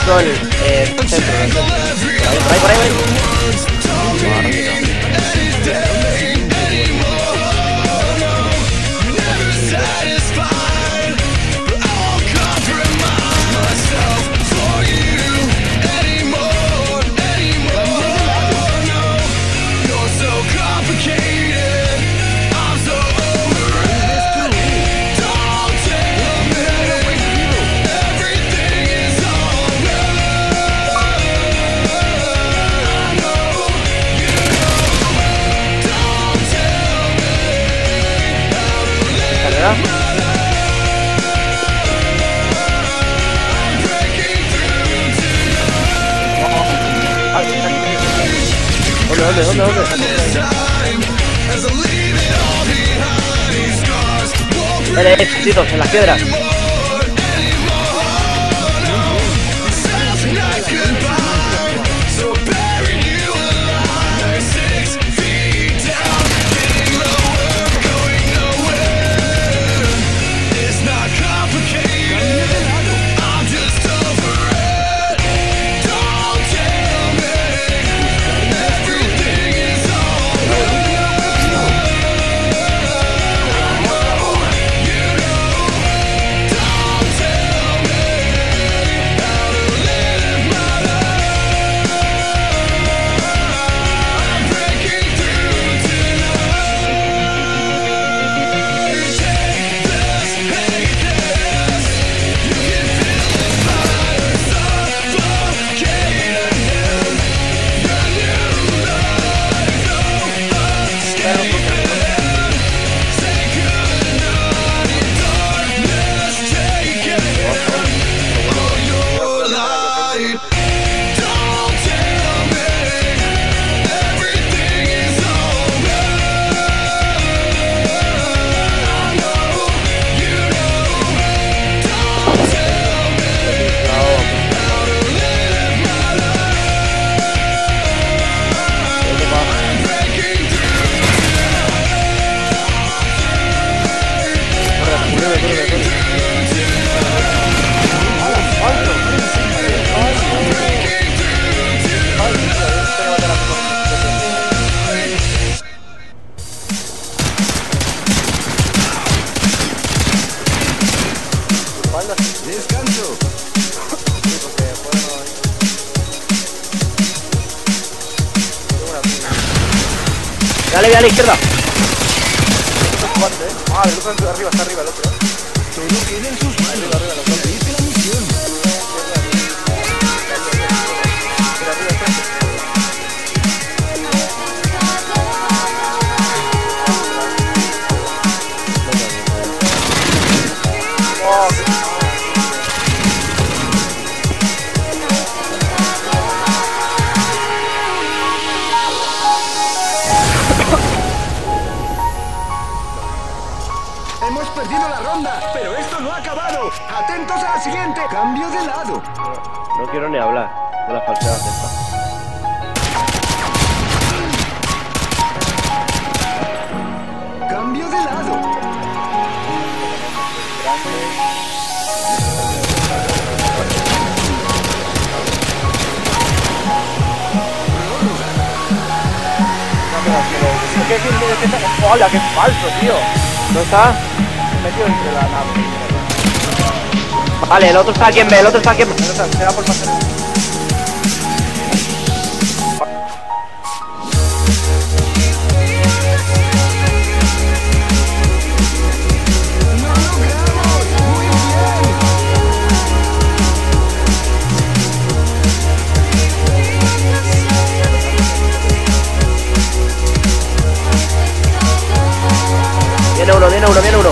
justo el centro. Por ahí. ¿Dónde? Chicos, en las piedras. Descanso. Dale a la izquierda. Ah, el otro arriba, está arriba el otro. Todo queda en sus manos. Realice la misión. Hemos perdido la ronda, pero esto no ha acabado. Atentos a la siguiente. Cambio de lado. No quiero ni hablar de la falsedad de esta. Cambio de lado. ¡Hola, qué falso, tío! ¿Dónde está? Metido entre la nave. Vale, el otro está aquí en B, Se da por pasar. Viene uno.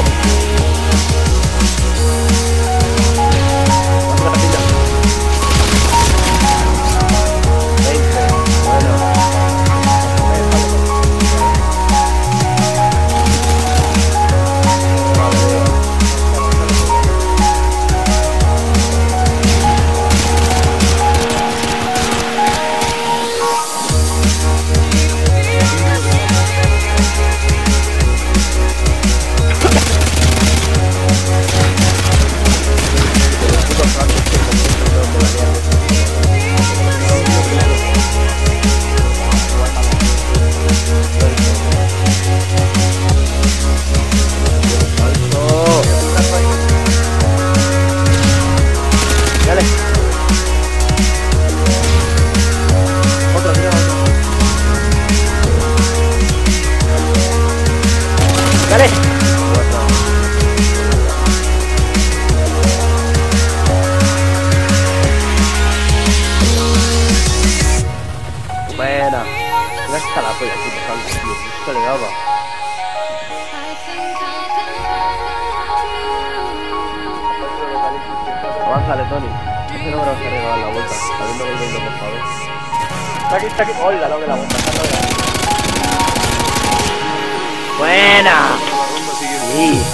Buena. Mira está la polla, puto santo, tío. Esto le daba. Avánzale, Tony. Ese no me lo vas a regalar la vuelta. Sabiendo que el bailo, por favor. Está aquí. Hola, lo de la bomba. Está al lado de la bomba. Buena. La ronda siguiente. Sí.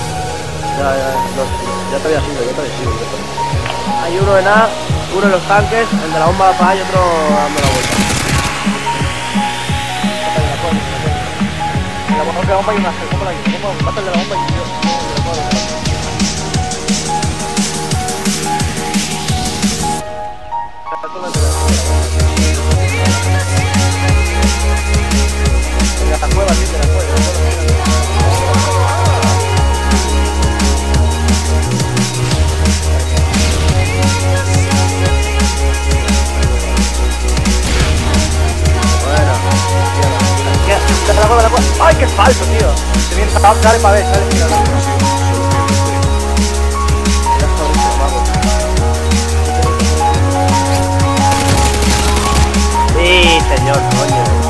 Ya te había sido, Hay uno en A, uno en los tanques, el de la bomba para A y otro dando la vuelta. La bomba hay una. Mata el de la bomba y yo. La cueva, sí, de la cueva. ¡Ay, qué falso, tío! Se viene, dale para ver, dale, mira, dale. Sí, señor, coño.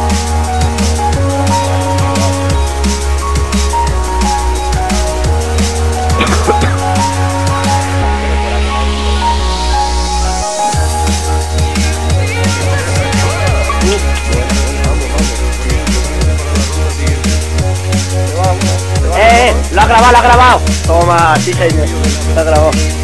Lo ha grabado, Toma, sí señor. Lo ha grabado.